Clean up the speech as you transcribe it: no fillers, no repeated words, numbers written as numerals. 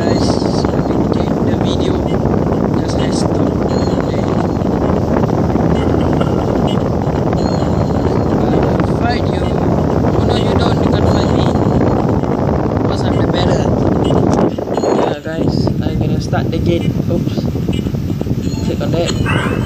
guys, the video just has stopped. Fight you. Oh no, you don't. You can't fight me. Because I'm the better. Yeah guys, I'm gonna start the gate. Oops. Click on that.